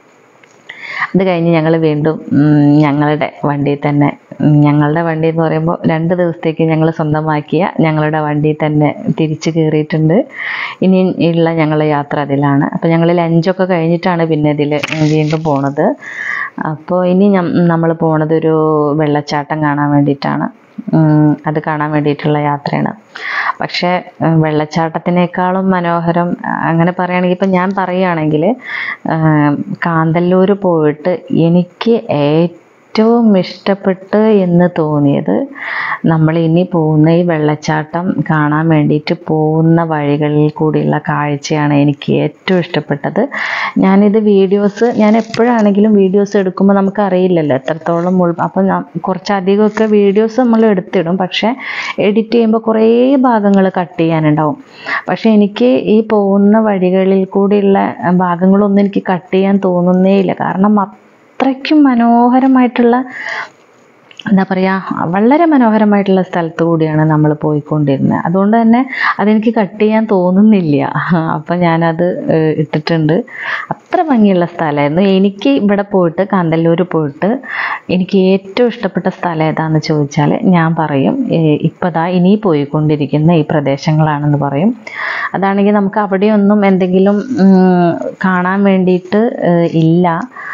അത് കഴിഞ്ഞ് ഞങ്ങൾ വീണ്ടും ഞങ്ങളുടെ വണ്ടിയിൽ തന്നെ, ഞങ്ങളുടെ വണ്ടി എന്ന് പറയുമ്പോൾ രണ്ട് ദിവസത്തേക്ക് ഞങ്ങൾ സ്വന്തമാക്കിയ ഞങ്ങളുടെ വണ്ടിയിൽ തന്നെ തിരിച്ച് കയറിയിട്ടുണ്ട്. ഇനി ഉള്ള ഞങ്ങളുടെ യാത്ര അതിലാണ്. അപ്പോൾ ഞങ്ങൾ ലഞ്ചൊക്കെ കഴിഞ്ഞിട്ടാണ് പിന്നെ ഇതിൽ വീണ്ടും പോണത്. അപ്പോൾ ഇനി നമ്മൾ പോണത് ഒരു വെള്ളച്ചാട്ടം കാണാൻ വേണ്ടിയിട്ടാണ്. അത് കാണാൻ വേണ്ടിയിട്ടുള്ള യാത്രയാണ്. പക്ഷേ വെള്ളച്ചാട്ടത്തിനേക്കാളും മനോഹരം അങ്ങനെ പറയുകയാണെങ്കിൽ, ഇപ്പം ഞാൻ പറയുകയാണെങ്കിൽ കാന്തല്ലൂർ പോയിട്ട് എനിക്ക് ഏറ്റവും ഇഷ്ടപ്പെട്ട് എന്ന് തോന്നിയത് നമ്മൾ ഇനി പോകുന്ന ഈ വെള്ളച്ചാട്ടം കാണാൻ വേണ്ടിയിട്ട് പോകുന്ന വഴികളിൽ കൂടിയുള്ള കാഴ്ചയാണ് എനിക്ക് ഏറ്റവും ഇഷ്ടപ്പെട്ടത്. ഞാനിത് വീഡിയോസ് ഞാൻ എപ്പോഴാണെങ്കിലും വീഡിയോസ് എടുക്കുമ്പോൾ നമുക്കറിയില്ലല്ലോ എത്രത്തോളം ഉൾ അപ്പം കുറച്ചധികമൊക്കെ വീഡിയോസ് നമ്മൾ എടുത്തിടും. പക്ഷേ എഡിറ്റ് ചെയ്യുമ്പോൾ കുറേ ഭാഗങ്ങൾ കട്ട് ചെയ്യാനുണ്ടാവും. പക്ഷേ എനിക്ക് ഈ പോകുന്ന വഴികളിൽ കൂടിയുള്ള ഭാഗങ്ങളൊന്നും എനിക്ക് കട്ട് ചെയ്യാൻ തോന്നുന്നേ ഇല്ല. കാരണം അത്രയ്ക്കും മനോഹരമായിട്ടുള്ള, എന്താ പറയുക, വളരെ മനോഹരമായിട്ടുള്ള സ്ഥലത്ത് കൂടിയാണ് നമ്മൾ പോയിക്കൊണ്ടിരുന്നത്. അതുകൊണ്ട് തന്നെ അതെനിക്ക് കട്ട് ചെയ്യാൻ തോന്നുന്നില്ല. അപ്പം ഞാനത് ഇട്ടിട്ടുണ്ട്. അത്ര ഭംഗിയുള്ള സ്ഥലമായിരുന്നു. എനിക്ക് ഇവിടെ പോയിട്ട് കാന്തല്ലൂർ പോയിട്ട് എനിക്ക് ഏറ്റവും ഇഷ്ടപ്പെട്ട സ്ഥലം ഏതാണെന്ന് ചോദിച്ചാൽ ഞാൻ പറയും ഇപ്പം ദാ ഇനി പോയിക്കൊണ്ടിരിക്കുന്ന ഈ പ്രദേശങ്ങളാണെന്ന് പറയും. അതാണെങ്കിൽ നമുക്ക് അവിടെയൊന്നും എന്തെങ്കിലും കാണാൻ വേണ്ടിയിട്ട് ഇല്ല.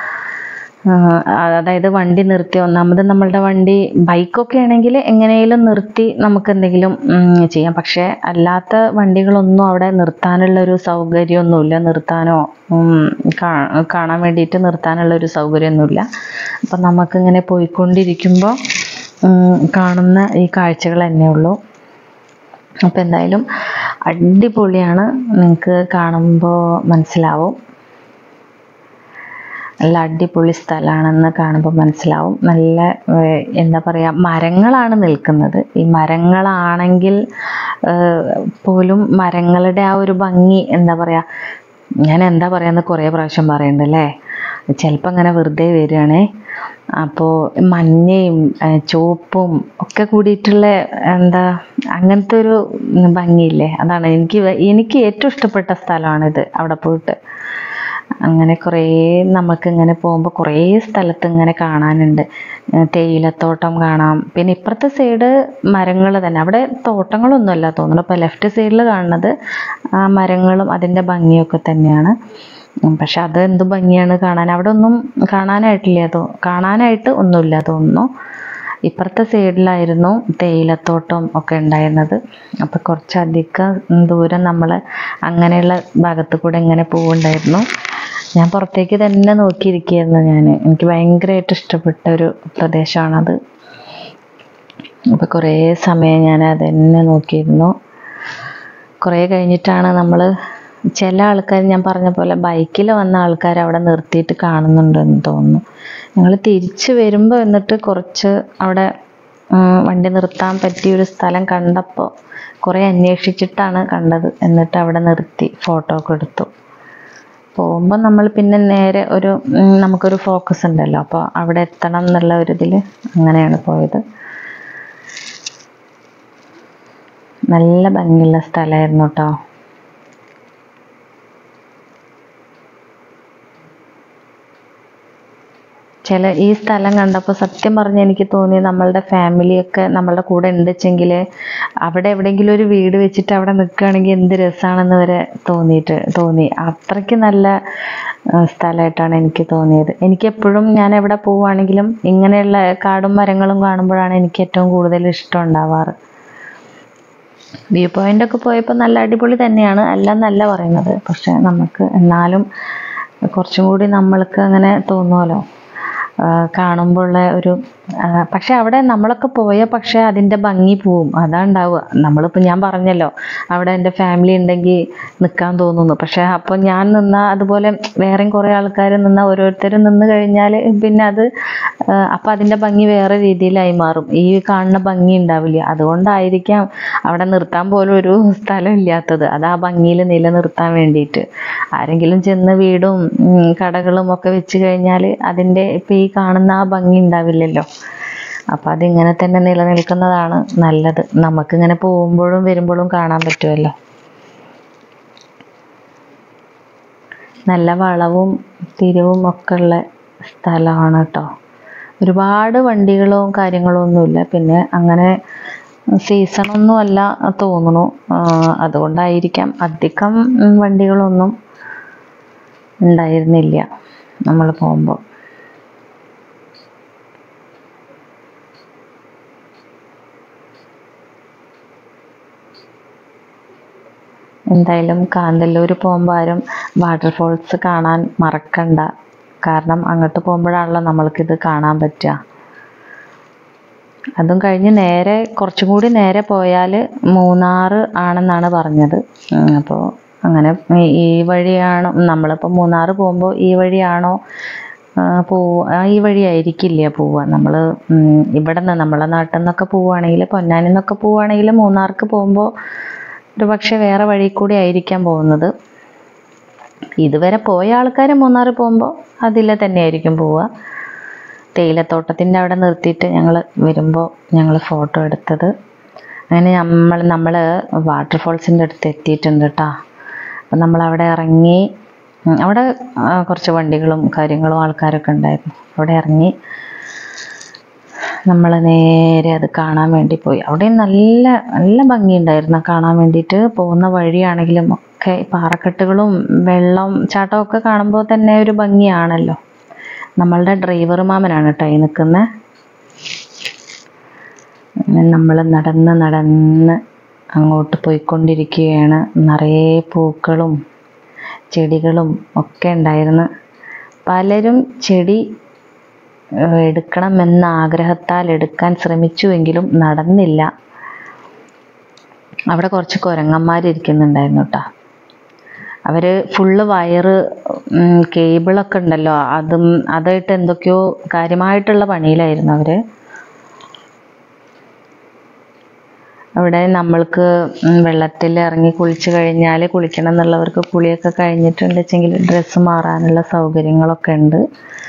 അതായത് വണ്ടി നിർത്തി, ഒന്നാമത് നമ്മളുടെ വണ്ടി ബൈക്കൊക്കെ ആണെങ്കിൽ എങ്ങനെയും നിർത്തി നമുക്ക് എന്തെങ്കിലും ചെയ്യാം. പക്ഷേ അല്ലാത്ത വണ്ടികളൊന്നും അവിടെ നിർത്താനുള്ള ഒരു സൗകര്യമൊന്നുമില്ല. നിർത്താനോ കാണാൻ വേണ്ടിയിട്ട് നിർത്താനുള്ള ഒരു സൗകര്യമൊന്നുമില്ല. അപ്പം നമുക്കിങ്ങനെ പോയിക്കൊണ്ടിരിക്കുമ്പോൾ കാണുന്ന ഈ കാഴ്ചകൾ തന്നെ ഉള്ളൂ. അപ്പം എന്തായാലും അടിപൊളിയാണ്, നിങ്ങൾക്ക് കാണുമ്പോൾ മനസ്സിലാവും. നല്ല അടിപൊളി സ്ഥലമാണെന്ന് കാണുമ്പോൾ മനസ്സിലാവും. നല്ല എന്താ പറയുക, മരങ്ങളാണ് നിൽക്കുന്നത്. ഈ മരങ്ങളാണെങ്കിൽ പോലും മരങ്ങളുടെ ആ ഒരു ഭംഗി എന്താ പറയുക, ഞാൻ എന്താ പറയുക കുറേ പ്രാവശ്യം പറയുന്നുണ്ടല്ലേ, ചിലപ്പോൾ അങ്ങനെ വെറുതെ വരികയാണേ. അപ്പോൾ മഞ്ഞയും ചുവപ്പും ഒക്കെ കൂടിയിട്ടുള്ള എന്താ അങ്ങനത്തെ ഒരു ഭംഗിയില്ലേ, അതാണ് എനിക്ക് എനിക്ക് ഏറ്റവും ഇഷ്ടപ്പെട്ട സ്ഥലമാണിത്. അവിടെ പോയിട്ട് അങ്ങനെ കുറേ നമുക്ക് ഇങ്ങനെ പോകുമ്പോൾ കുറേ സ്ഥലത്ത് ഇങ്ങനെ കാണാനുണ്ട്. തേയിലത്തോട്ടം കാണാം. പിന്നെ ഇപ്പുറത്തെ സൈഡ് മരങ്ങൾ തന്നെ, അവിടെ തോട്ടങ്ങളൊന്നുമല്ല തോന്നുന്നു. ഇപ്പോൾ ലെഫ്റ്റ് സൈഡിൽ കാണുന്നത് ആ മരങ്ങളും അതിൻ്റെ ഭംഗിയൊക്കെ തന്നെയാണ്. പക്ഷെ അത് എന്ത് ഭംഗിയാണ് കാണാൻ. അവിടെ ഒന്നും കാണാനായിട്ടില്ല, തോ കാണാനായിട്ട് ഒന്നുമില്ല തോന്നുന്നു. ഇപ്പുറത്തെ സൈഡിലായിരുന്നു തേയിലത്തോട്ടം ഒക്കെ ഉണ്ടായിരുന്നത്. അപ്പോൾ കുറച്ചധികം ദൂരം നമ്മൾ അങ്ങനെയുള്ള ഭാഗത്ത് കൂടെ ഇങ്ങനെ പോവുണ്ടായിരുന്നു. ഞാൻ പുറത്തേക്ക് തന്നെ നോക്കിയിരിക്കുകയായിരുന്നു. ഞാൻ എനിക്ക് ഭയങ്കരമായിട്ട് ഇഷ്ടപ്പെട്ട ഒരു പ്രദേശമാണത്. അപ്പോൾ കുറേ സമയം ഞാൻ അത് തന്നെ നോക്കിയിരുന്നു. കുറേ കഴിഞ്ഞിട്ടാണ് നമ്മൾ, ചില ആൾക്കാർ ഞാൻ പറഞ്ഞ പോലെ ബൈക്കിൽ വന്ന ആൾക്കാർ അവിടെ നിർത്തിയിട്ട് കാണുന്നുണ്ടെന്ന് തോന്നുന്നു. ഞങ്ങൾ തിരിച്ച് വരുമ്പോൾ എന്നിട്ട് കുറച്ച് അവിടെ വണ്ടി നിർത്താൻ പറ്റിയൊരു സ്ഥലം കണ്ടപ്പോൾ കുറേ അന്വേഷിച്ചിട്ടാണ് കണ്ടത്. എന്നിട്ട് അവിടെ നിർത്തി ഫോട്ടോ ഒക്കെ എടുത്തു. പോകുമ്പോൾ നമ്മൾ പിന്നെ നേരെ ഒരു നമുക്കൊരു ഫോക്കസ് ഉണ്ടല്ലോ, അപ്പോൾ അവിടെ എത്തണം എന്നുള്ള ഒരു ഇതിൽ അങ്ങനെയാണ് പോയത്. നല്ല ഭംഗിയുള്ള സ്ഥലമായിരുന്നു കേട്ടോ. ചില ഈ സ്ഥലം കണ്ടപ്പോൾ സത്യം പറഞ്ഞ് എനിക്ക് തോന്നി നമ്മളുടെ ഫാമിലിയൊക്കെ നമ്മളുടെ കൂടെ ഉണ്ടെച്ചെങ്കിൽ അവിടെ എവിടെയെങ്കിലും ഒരു വീട് വെച്ചിട്ട് അവിടെ നിൽക്കുകയാണെങ്കിൽ എന്ത് രസമാണെന്ന് വരെ തോന്നിയിട്ട് തോന്നി. അത്രയ്ക്ക് നല്ല സ്ഥലമായിട്ടാണ് എനിക്ക് തോന്നിയത്. എനിക്കെപ്പോഴും ഞാൻ എവിടെ പോവുകയാണെങ്കിലും ഇങ്ങനെയുള്ള കാടും മരങ്ങളും കാണുമ്പോഴാണ് എനിക്ക് ഏറ്റവും കൂടുതൽ ഇഷ്ടം ഉണ്ടാവാറ്. വ്യൂ പോയിന്റ് ഒക്കെ പോയപ്പോൾ നല്ല അടിപൊളി തന്നെയാണ്, അല്ല എന്നല്ല പറയുന്നത്. പക്ഷെ നമുക്ക് എന്നാലും കുറച്ചും കൂടി നമ്മൾക്ക് അങ്ങനെ തോന്നുമല്ലോ കാണുമ്പോഴുള്ള ഒരു. പക്ഷെ അവിടെ നമ്മളൊക്കെ പോയ പക്ഷെ അതിൻ്റെ ഭംഗി പോവും, അതാ ഉണ്ടാവുക. നമ്മളിപ്പോൾ ഞാൻ പറഞ്ഞല്ലോ അവിടെ എൻ്റെ ഫാമിലി ഉണ്ടെങ്കിൽ നിൽക്കാൻ തോന്നുന്നു. പക്ഷെ അപ്പോൾ ഞാൻ നിന്നാൽ അതുപോലെ വേറെയും കുറേ ആൾക്കാർ നിന്നാൽ ഓരോരുത്തരും നിന്ന് കഴിഞ്ഞാൽ പിന്നെ അത് അപ്പം അതിൻ്റെ ഭംഗി വേറെ രീതിയിലായി മാറും. ഈ കാണുന്ന ഭംഗി ഉണ്ടാവില്ല. അതുകൊണ്ടായിരിക്കാം അവിടെ നിർത്താൻ പോലും ഒരു സ്ഥലം ഇല്ലാത്തത്. അത് ആ ഭംഗിയിൽ നിലനിർത്താൻ വേണ്ടിയിട്ട്. ആരെങ്കിലും ചെന്ന് വീടും കടകളും ഒക്കെ വെച്ച് കഴിഞ്ഞാൽ അതിൻ്റെ ഇപ്പം ഈ കാണുന്ന ആ ഭംഗി ഉണ്ടാവില്ലല്ലോ. അപ്പം അതിങ്ങനെ തന്നെ നിലനിൽക്കുന്നതാണ് നല്ലത്. നമുക്കിങ്ങനെ പോകുമ്പോഴും വരുമ്പോഴും കാണാൻ പറ്റുമല്ലോ. നല്ല വളവും തിരിവും ഒക്കെ ഉള്ള സ്ഥലമാണ് കേട്ടോ. ഒരുപാട് വണ്ടികളും കാര്യങ്ങളും ഒന്നുമില്ല. പിന്നെ അങ്ങനെ സീസണൊന്നും അല്ല തോന്നുന്നു, അതുകൊണ്ടായിരിക്കാം അധികം വണ്ടികളൊന്നും ഉണ്ടായിരുന്നില്ല നമ്മൾ പോകുമ്പോൾ. എന്തായാലും കാന്തല്ലൂർ പോകുമ്പോൾ ആരും വാട്ടർഫോൾസ് കാണാൻ മറക്കണ്ട. കാരണം അങ്ങോട്ട് പോകുമ്പോഴാണല്ലോ നമ്മൾക്കിത് കാണാൻ പറ്റുക. അതും കഴിഞ്ഞ് നേരെ കുറച്ചും കൂടി നേരെ പോയാൽ മൂന്നാർ ആണെന്നാണ് പറഞ്ഞത്. അപ്പോൾ അങ്ങനെ ഈ വഴിയാണോ നമ്മളിപ്പോൾ മൂന്നാർ പോകുമ്പോൾ ഈ വഴിയാണോ പോവുക, ഈ വഴി ആയിരിക്കില്ല പോവുക. നമ്മൾ ഇവിടെ നിന്ന് നമ്മളെ നാട്ടിൽ നിന്നൊക്കെ പോവുകയാണെങ്കിൽ, പൊന്നാനിൽ നിന്നൊക്കെ പോവുകയാണെങ്കിൽ മൂന്നാർക്ക് പോകുമ്പോൾ ഒരു പക്ഷെ വേറെ വഴി കൂടി ആയിരിക്കാൻ പോകുന്നത്. ഇതുവരെ പോയ ആൾക്കാർ മൂന്നാർ പോകുമ്പോൾ അതിലെ തന്നെ ആയിരിക്കും പോവുക. തേയിലത്തോട്ടത്തിൻ്റെ അവിടെ നിർത്തിയിട്ട് ഞങ്ങൾ വരുമ്പോൾ ഞങ്ങൾ ഫോട്ടോ എടുത്തത്. അങ്ങനെ നമ്മൾ നമ്മൾ വാട്ടർഫോൾസിൻ്റെ അടുത്ത് എത്തിയിട്ടുണ്ട് കേട്ടോ. അപ്പം നമ്മളവിടെ ഇറങ്ങി, അവിടെ കുറച്ച് വണ്ടികളും കാര്യങ്ങളും ആൾക്കാരൊക്കെ ഉണ്ടായിരുന്നു. അവിടെ ഇറങ്ങി നമ്മൾ നേരെ അത് കാണാൻ വേണ്ടി പോയി. അവിടെ നല്ല നല്ല ഭംഗിയുണ്ടായിരുന്നു കാണാൻ വേണ്ടിയിട്ട്. പോകുന്ന വഴിയാണെങ്കിലും ഒക്കെ പാറക്കെട്ടുകളും വെള്ളം ചാട്ടമൊക്കെ കാണുമ്പോൾ തന്നെ ഒരു ഭംഗിയാണല്ലോ. നമ്മളുടെ ഡ്രൈവർ മാമനാണ് കേട്ടോ ഈ നിൽക്കുന്നത്. നമ്മൾ നടന്ന് നടന്ന് അങ്ങോട്ട് പോയിക്കൊണ്ടിരിക്കുകയാണ്. നിറയെ പൂക്കളും ചെടികളും ഒക്കെ ഉണ്ടായിരുന്നു. പലരും ചെടി എടുക്കണമെന്ന ആഗ്രഹത്താൽ എടുക്കാൻ ശ്രമിച്ചുവെങ്കിലും നടന്നില്ല. അവിടെ കുറച്ച് കുരങ്ങന്മാരിയ്ക്കുന്നുണ്ടായിരുന്നു കേട്ടോ. അവർ ഫുള്ള് വയറ് കേബിളൊക്കെ ഉണ്ടല്ലോ, അതും അതായിട്ട് എന്തൊക്കെയോ കാര്യമായിട്ടുള്ള പണിയിലായിരുന്നു അവർ. അവിടെ നമ്മൾക്ക് വെള്ളത്തിൽ ഇറങ്ങി കുളിച്ച് കഴിഞ്ഞാൽ കുളിക്കണം എന്നുള്ളവർക്ക് കുളിയൊക്കെ കഴിഞ്ഞിട്ടുണ്ടെങ്കിൽ ഡ്രസ്സ് മാറാനുള്ള സൗകര്യങ്ങളൊക്കെ ഉണ്ട്.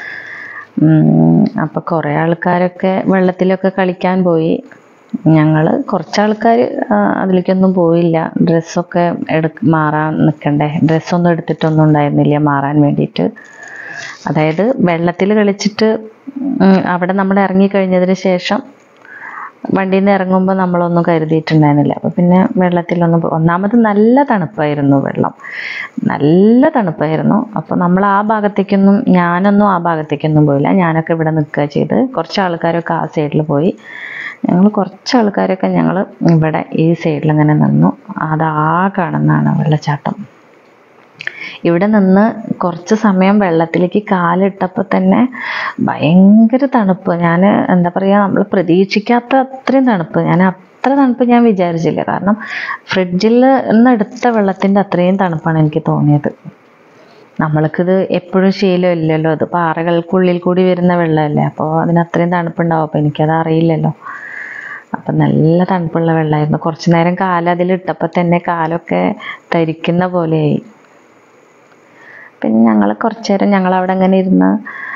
അപ്പോൾ കുറേ ആൾക്കാരൊക്കെ വെള്ളത്തിലൊക്കെ കളിക്കാൻ പോയി. ഞങ്ങൾ കുറച്ച് ആൾക്കാർ അതിലേക്കൊന്നും പോയില്ല. ഡ്രസ്സൊക്കെ എടു മാറാൻ നിൽക്കണ്ടേ, ഡ്രസ്സൊന്നും എടുത്തിട്ടൊന്നും ഉണ്ടായിരുന്നില്ല മാറാൻ വേണ്ടിയിട്ട്. അതായത് വെള്ളത്തിൽ കളിച്ചിട്ട് അവിടെ നമ്മൾ ഇറങ്ങിക്കഴിഞ്ഞതിന് ശേഷം വണ്ടിയിൽ നിന്ന് ഇറങ്ങുമ്പോൾ നമ്മളൊന്നും കരുതിയിട്ടുണ്ടായിരുന്നില്ല. അപ്പോൾ പിന്നെ വെള്ളത്തിലൊന്നും, ഒന്നാമത് നല്ല തണുപ്പായിരുന്നു, വെള്ളം നല്ല തണുപ്പായിരുന്നു. അപ്പോൾ നമ്മൾ ആ ഭാഗത്തേക്കൊന്നും, ഞാനൊന്നും ആ ഭാഗത്തേക്കൊന്നും പോയില്ല. ഞാനൊക്കെ ഇവിടെ നിൽക്കുക ചെയ്ത്. കുറച്ച് ആൾക്കാരൊക്കെ ആ സൈഡിൽ പോയി. ഞങ്ങൾ കുറച്ച് ആൾക്കാരൊക്കെ ഞങ്ങൾ ഇവിടെ ഈ സൈഡിൽ ഇങ്ങനെ നിന്നു. അതാ കാണുന്നതാണ് വെള്ളച്ചാട്ടം. ഇവിടെ നിന്ന് കുറച്ച് സമയം വെള്ളത്തിലേക്ക് കാലിട്ടപ്പോൾ തന്നെ ഭയങ്കര തണുപ്പ്. ഞാൻ എന്താ പറയുക, നമ്മൾ പ്രതീക്ഷിക്കാത്ത അത്രയും തണുപ്പ്. ഞാൻ അത്ര തണുപ്പ് ഞാൻ വിചാരിച്ചില്ല. കാരണം ഫ്രിഡ്ജിൽ നിന്ന് എടുത്ത വെള്ളത്തിൻ്റെ അത്രയും തണുപ്പാണ് എനിക്ക് തോന്നിയത്. നമ്മൾക്കിത് എപ്പോഴും ശീലമില്ലല്ലോ, അത് പാറകൾക്കുള്ളിൽ കൂടി വരുന്ന വെള്ളമല്ലേ, അപ്പോൾ അതിന് അത്രയും തണുപ്പുണ്ടാവും. അപ്പോൾ എനിക്കത് അറിയില്ലല്ലോ. അപ്പം നല്ല തണുപ്പുള്ള വെള്ളമായിരുന്നു. കുറച്ച് നേരം കാല് അതിലിട്ടപ്പോൾ തന്നെ കാലൊക്കെ തരിക്കുന്ന പോലെയായി. പിന്നെ ഞങ്ങൾ കുറച്ച് നേരം ഞങ്ങൾ അവിടെ ഇങ്ങനെ ഇരുന്ന്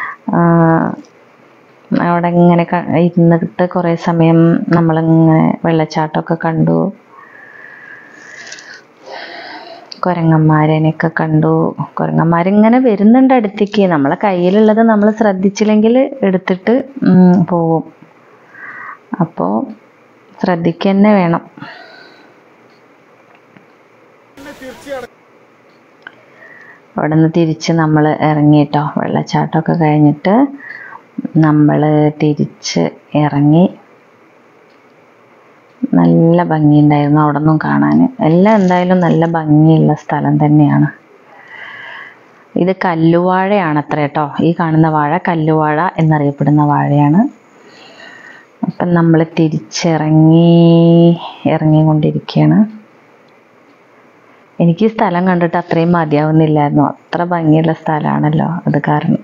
അവിടെ ഇങ്ങനെ ഇരുന്നിട്ട് കുറേ സമയം നമ്മളിങ്ങനെ വെള്ളച്ചാട്ടമൊക്കെ കണ്ടു. കുരങ്ങന്മാരനെയൊക്കെ കണ്ടു. കുരങ്ങന്മാരിങ്ങനെ വരുന്നുണ്ട് അടുത്തേക്ക്. നമ്മളെ കയ്യിലുള്ളത് നമ്മൾ ശ്രദ്ധിച്ചില്ലെങ്കിൽ എടുത്തിട്ട് പോവും. അപ്പോൾ ശ്രദ്ധിക്കുക തന്നെ വേണം. അവിടെ നിന്ന് തിരിച്ച് നമ്മൾ ഇറങ്ങിയിട്ടോ. വെള്ളച്ചാട്ടമൊക്കെ കഴിഞ്ഞിട്ട് നമ്മൾ തിരിച്ച് ഇറങ്ങി. നല്ല ഭംഗിയുണ്ടായിരുന്നു അവിടെ നിന്നും കാണാൻ. എല്ലാം എന്തായാലും നല്ല ഭംഗിയുള്ള സ്ഥലം തന്നെയാണ്. ഇത് കല്ലുവാഴയാണ് അത്ര കേട്ടോ. ഈ കാണുന്ന വാഴ കല്ലുവാഴ എന്നറിയപ്പെടുന്ന വാഴയാണ്. അപ്പം നമ്മൾ തിരിച്ചിറങ്ങി ഇറങ്ങിക്കൊണ്ടിരിക്കുകയാണ്. എനിക്ക് ഈ സ്ഥലം കണ്ടിട്ട് അത്രയും മതിയാവുന്നില്ലായിരുന്നു. അത്ര ഭംഗിയുള്ള സ്ഥലമാണല്ലോ അത് കാരണം.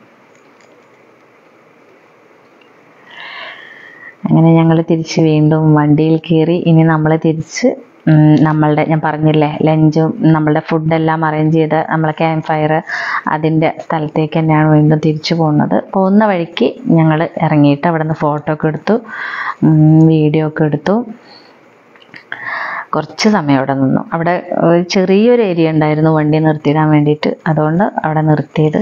അങ്ങനെ ഞങ്ങൾ തിരിച്ച് വീണ്ടും വണ്ടിയിൽ കയറി. ഇനി നമ്മൾ തിരിച്ച് നമ്മളുടെ, ഞാൻ പറഞ്ഞില്ലേ, ലഞ്ചും നമ്മളുടെ ഫുഡെല്ലാം അറേഞ്ച് ചെയ്ത് നമ്മളെ ക്യാമ്പ് ഫയർ അതിൻ്റെ സ്ഥലത്തേക്ക് തന്നെയാണ് വീണ്ടും തിരിച്ചു പോകുന്നത്. പോകുന്ന വഴിക്ക് ഞങ്ങൾ ഇറങ്ങിയിട്ട് അവിടെ നിന്ന് ഫോട്ടോ ഒക്കെ എടുത്തു, വീഡിയോ ഒക്കെ എടുത്തു. കുറച്ച് സമയം അവിടെ നിന്നു. അവിടെ ചെറിയൊരു ഏരിയ ഉണ്ടായിരുന്നു വണ്ടി നിർത്തിയിടാൻ വേണ്ടിയിട്ട്, അതുകൊണ്ട് അവിടെ നിർത്തിയത്.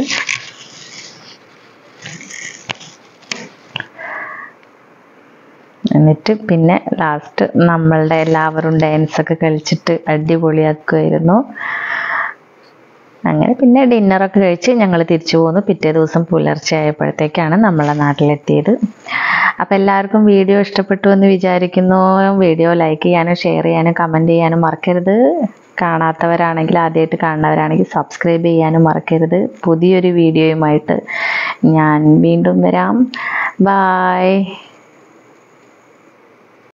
എന്നിട്ട് പിന്നെ ലാസ്റ്റ് നമ്മളുടെ എല്ലാവരും ഡാൻസൊക്കെ കളിച്ചിട്ട് അടിപൊളിയാക്കുമായിരുന്നു. അങ്ങനെ പിന്നെ ഡിന്നറൊക്കെ കഴിച്ച് ഞങ്ങൾ തിരിച്ചു പോന്നു. പിറ്റേ ദിവസം പുലർച്ചെ ആയപ്പോഴത്തേക്കാണ് നമ്മളെ നാട്ടിലെത്തിയത്. അപ്പം എല്ലാവർക്കും വീഡിയോ ഇഷ്ടപ്പെട്ടു എന്ന് വിചാരിക്കുന്നു. വീഡിയോ ലൈക്ക് ചെയ്യാനും ഷെയർ ചെയ്യാനും കമൻറ്റ് ചെയ്യാനും മറക്കരുത്. കാണാത്തവരാണെങ്കിൽ, ആദ്യമായിട്ട് കാണുന്നവരാണെങ്കിൽ സബ്സ്ക്രൈബ് ചെയ്യാനും മറക്കരുത്. പുതിയൊരു വീഡിയോയുമായിട്ട് ഞാൻ വീണ്ടും വരാം. ബായ്.